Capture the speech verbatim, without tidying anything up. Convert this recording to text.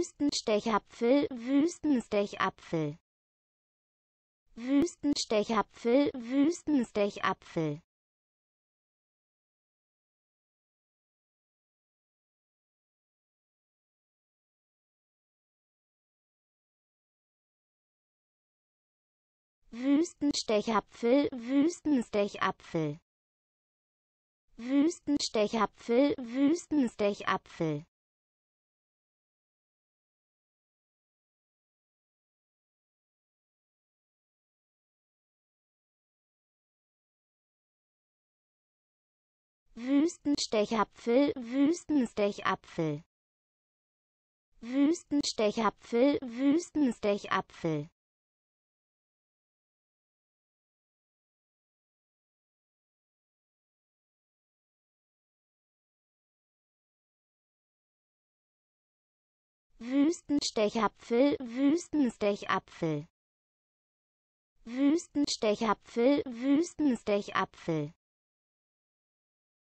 Wüstenstechapfel, Wüstenstechapfel. Wüstenstechapfel, Wüstenstechapfel. Wüstenstechapfel, Wüstenstechapfel. Wüstenstechapfel, Wüstenstechapfel. Wüstenstechapfel, Wüstenstechapfel. Wüstenstechapfel, Wüstenstechapfel. Wüstenstechapfel, Wüstenstechapfel. Wüstenstechapfel, Wüstenstechapfel.